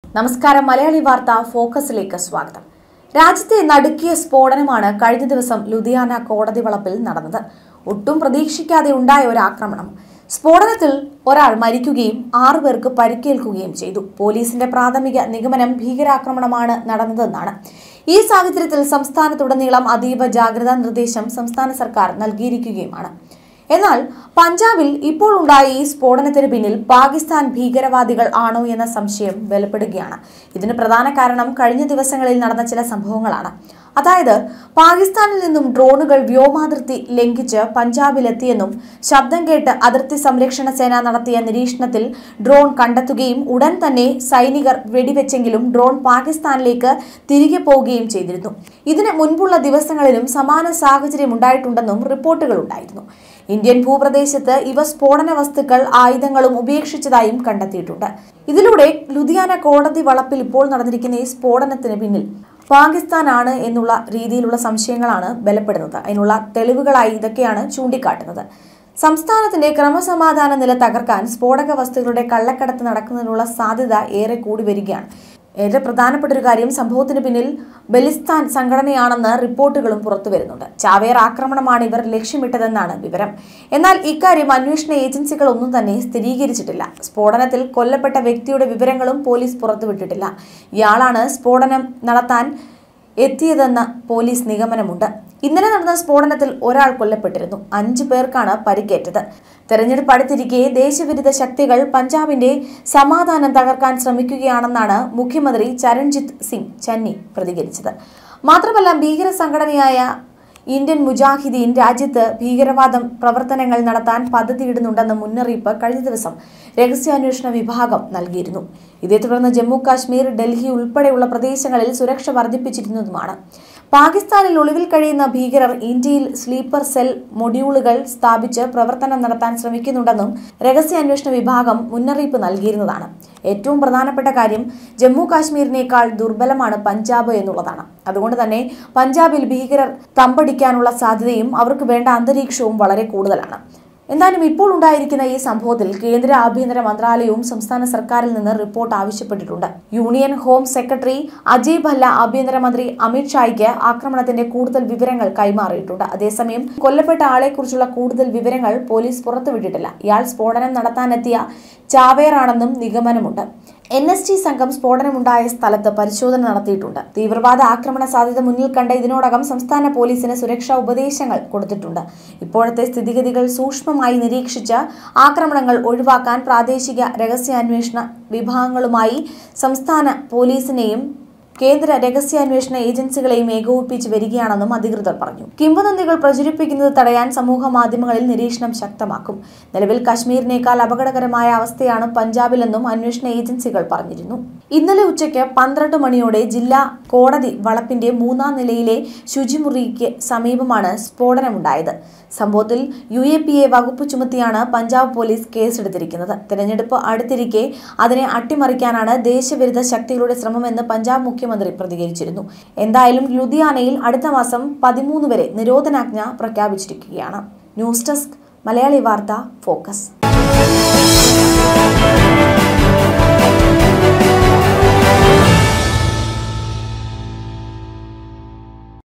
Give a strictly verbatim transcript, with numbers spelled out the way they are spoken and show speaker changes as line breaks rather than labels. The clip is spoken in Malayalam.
നമസ്കാരം. മലയാളി വാർത്ത ഫോക്കസിലേക്ക് സ്വാഗതം. രാജ്യത്തെ നടുക്കിയ സ്ഫോടനമാണ് കഴിഞ്ഞ ദിവസം ലുധിയാന കോടതി വളപ്പിൽ നടന്നത്. ഒട്ടും പ്രതീക്ഷിക്കാതെ ഉണ്ടായ ഒരു ആക്രമണം. സ്ഫോടനത്തിൽ ഒരാൾ മരിക്കുകയും ആറുപേർക്ക് പരിക്കേൽക്കുകയും ചെയ്തു. പോലീസിന്റെ പ്രാഥമിക നിഗമനം ഭീകരാക്രമണമാണ് നടന്നതെന്നാണ്. ഈ സാഹചര്യത്തിൽ സംസ്ഥാനത്തുടനീളം അതീവ ജാഗ്രതാ നിർദ്ദേശം സംസ്ഥാന സർക്കാർ നൽകിയിരിക്കുകയുമാണ്. എന്നാൽ പഞ്ചാബിൽ ഇപ്പോൾ ഉണ്ടായ ഈ സ്ഫോടനത്തിന് പിന്നിൽ പാകിസ്ഥാൻ ഭീകരവാദികൾ ആണോ എന്ന സംശയം ബലപ്പെടുകയാണ്. ഇതിന് പ്രധാന കാരണം കഴിഞ്ഞ ദിവസങ്ങളിൽ നടന്ന ചില സംഭവങ്ങളാണ്. അതായത് പാകിസ്ഥാനിൽ നിന്നും ഡ്രോണുകൾ വ്യോമാതിർത്തി ലംഘിച്ച് പഞ്ചാബിലെത്തിയെന്നും ശബ്ദം കേട്ട് അതിർത്തി സംരക്ഷണ സേന നടത്തിയ നിരീക്ഷണത്തിൽ ഡ്രോൺ കണ്ടെത്തുകയും ഉടൻ തന്നെ സൈനികർ വെടിവെച്ചെങ്കിലും ഡ്രോൺ പാകിസ്ഥാനിലേക്ക് തിരികെ പോവുകയും ചെയ്തിരുന്നു. ഇതിന് മുൻപുള്ള ദിവസങ്ങളിലും സമാന സാഹചര്യം ഉണ്ടായിട്ടുണ്ടെന്നും റിപ്പോർട്ടുകൾ ഉണ്ടായിരുന്നു. ഇന്ത്യൻ ഭൂപ്രദേശത്ത് ഇവ സ്ഫോടന വസ്തുക്കൾ ആയുധങ്ങളും ഉപേക്ഷിച്ചതായും കണ്ടെത്തിയിട്ടുണ്ട്. ഇതിലൂടെ ലുധിയാന കോടതി വളപ്പിൽ ഇപ്പോൾ നടന്നിരിക്കുന്ന ഈ സ്ഫോടനത്തിന് പിന്നിൽ പാകിസ്ഥാനാണ് എന്നുള്ള രീതിയിലുള്ള സംശയങ്ങളാണ് ബലപ്പെടുന്നത്. അതിനുള്ള തെളിവുകളായി ഇതൊക്കെയാണ് ചൂണ്ടിക്കാട്ടുന്നത്. സംസ്ഥാനത്തിന്റെ ക്രമസമാധാന നില തകർക്കാൻ സ്ഫോടക വസ്തുക്കളുടെ കള്ളക്കടത്ത് നടക്കുന്നതിനുള്ള സാധ്യത ഏറെ കൂടി വരികയാണ്. ഏറെ പ്രധാനപ്പെട്ട ഒരു കാര്യം, സംഭവത്തിന് പിന്നിൽ ബലിസ്ഥാൻ സംഘടനയാണെന്ന് റിപ്പോർട്ടുകളും പുറത്തു വരുന്നുണ്ട്. ചാവേർ ആക്രമണമാണ് ഇവർ ലക്ഷ്യമിട്ടതെന്നാണ് വിവരം. എന്നാൽ ഇക്കാര്യം അന്വേഷണ ഏജൻസികൾ ഒന്നും തന്നെ സ്ഥിരീകരിച്ചിട്ടില്ല. സ്ഫോടനത്തിൽ കൊല്ലപ്പെട്ട വ്യക്തിയുടെ വിവരങ്ങളും പോലീസ് പുറത്തുവിട്ടിട്ടില്ല. ഇയാളാണ് സ്ഫോടനം നടത്താൻ എത്തിയതെന്ന് പോലീസ് നിഗമനമുണ്ട്. ഇന്നലെ നടന്ന സ്ഫോടനത്തിൽ ഒരാൾ കൊല്ലപ്പെട്ടിരുന്നു. അഞ്ചു പേർക്കാണ് പരിക്കേറ്റത്. തെരഞ്ഞെടുപ്പ് അടുത്തിരിക്കെ ദേശവിരുദ്ധ ശക്തികൾ പഞ്ചാബിന്റെ സമാധാനം തകർക്കാൻ ശ്രമിക്കുകയാണെന്നാണ് മുഖ്യമന്ത്രി ചരൺജിത്ത് സിംഗ് ചന്നി പ്രതികരിച്ചത്. മാത്രമല്ല, ഭീകര സംഘടനയായ ഇന്ത്യൻ മുജാഹിദീൻ രാജ്യത്ത് ഭീകരവാദം പ്രവർത്തനങ്ങൾ നടത്താൻ പദ്ധതിയിടുന്നുണ്ടെന്ന മുന്നറിയിപ്പ് കഴിഞ്ഞ ദിവസം രഹസ്യാന്വേഷണ വിഭാഗം നൽകിയിരുന്നു. ഇതേ തുടർന്ന് ജമ്മു കാശ്മീർ, ഡൽഹി ഉൾപ്പെടെയുള്ള പ്രദേശങ്ങളിൽ സുരക്ഷ വർദ്ധിപ്പിച്ചിരുന്നതുമാണ്. പാകിസ്ഥാനിൽ ഒളിവിൽ കഴിയുന്ന ഭീകരർ ഇന്ത്യയിൽ സ്ലീപ്പർ സെൽ മൊഡ്യൂളുകൾ സ്ഥാപിച്ച് പ്രവർത്തനം നടത്താൻ ശ്രമിക്കുന്നുണ്ടെന്നും രഹസ്യാന്വേഷണ വിഭാഗം മുന്നറിയിപ്പ് നൽകിയിരുന്നതാണ്. ഏറ്റവും പ്രധാനപ്പെട്ട കാര്യം, ജമ്മു കാശ്മീരിനേക്കാൾ ദുർബലമാണ് പഞ്ചാബ് എന്നുള്ളതാണ്. അതുകൊണ്ട് തന്നെ പഞ്ചാബിൽ ഭീകരർ തമ്പടിക്കാനുള്ള സാധ്യതയും അവർക്ക് വേണ്ട അന്തരീക്ഷവും വളരെ കൂടുതലാണ്. എന്തായാലും ഇപ്പോൾ ഉണ്ടായിരിക്കുന്ന ഈ സംഭവത്തിൽ കേന്ദ്ര ആഭ്യന്തര മന്ത്രാലയവും സംസ്ഥാന സർക്കാരിൽ നിന്ന് റിപ്പോർട്ട് ആവശ്യപ്പെട്ടിട്ടുണ്ട്. Union home secretary Ajay Bhalla ആഭ്യന്തരമന്ത്രി അമിത് ഷായ്ക്ക് ആക്രമണത്തിന്റെ കൂടുതൽ വിവരങ്ങൾ കൈമാറിയിട്ടുണ്ട്. അതേസമയം കൊല്ലപ്പെട്ട ആളെക്കുറിച്ചുള്ള കൂടുതൽ വിവരങ്ങൾ പോലീസ് പുറത്തുവിട്ടിട്ടില്ല. ഇയാൾ സ്ഫോടനം നടത്താനെത്തിയ ചാവേറാണെന്നും നിഗമനമുണ്ട്. എൻ എസ് ടി സംഘം സ്ഫോടനമുണ്ടായ സ്ഥലത്ത് പരിശോധന നടത്തിയിട്ടുണ്ട്. തീവ്രവാദ ആക്രമണ സാധ്യത മുന്നിൽ കണ്ട് ഇതിനോടകം സംസ്ഥാന പോലീസിന് സുരക്ഷാ ഉപദേശങ്ങൾ കൊടുത്തിട്ടുണ്ട്. ഇപ്പോഴത്തെ സ്ഥിതിഗതികൾ സൂക്ഷ്മമായി നിരീക്ഷിച്ച് ആക്രമണങ്ങൾ ഒഴിവാക്കാൻ പ്രാദേശിക രഹസ്യാന്വേഷണ വിഭാഗങ്ങളുമായി സംസ്ഥാന പോലീസിനെയും കേന്ദ്ര രഹസ്യാന്വേഷണ ഏജൻസികളെയും ഏകോപിപ്പിച്ച് വരികയാണെന്നും അധികൃതർ പറഞ്ഞു. കിംവദന്തികൾ പ്രചരിപ്പിക്കുന്നത് തടയാൻ സമൂഹ മാധ്യമങ്ങളിൽ നിരീക്ഷണം ശക്തമാക്കും. നിലവിൽ കശ്മീരിനേക്കാൾ അപകടകരമായ അവസ്ഥയാണ് പഞ്ചാബിലെന്നും അന്വേഷണ ഏജൻസികൾ പറഞ്ഞിരുന്നു. ഇന്നലെ ഉച്ചയ്ക്ക് പന്ത്രണ്ട് മണിയോടെ ജില്ലാ കോടതി വളപ്പിന്റെ മൂന്നാം നിലയിലെ ശുചിമുറിക്ക് സമീപമാണ് സ്ഫോടനമുണ്ടായത്. സംഭവത്തിൽ യു എ പി എ വകുപ്പ് ചുമത്തിയാണ് പഞ്ചാബ് പോലീസ് കേസെടുത്തിരിക്കുന്നത്. തെരഞ്ഞെടുപ്പ് അടുത്തിരിക്കെ അതിനെ അട്ടിമറിക്കാനാണ് ദേശവിരുദ്ധ ശക്തികളുടെ ശ്രമമെന്ന് പഞ്ചാബ് മുഖ്യമന്ത്രി പ്രതികരിച്ചിരുന്നു. എന്തായാലും ലുധിയാനയിൽ അടുത്ത മാസം പതിമൂന്ന് വരെ നിരോധനാജ്ഞ പ്രഖ്യാപിച്ചിരിക്കുകയാണ്. ന്യൂസ് ഡെസ്ക്, മലയാളി വാർത്ത, ഫോക്കസ്.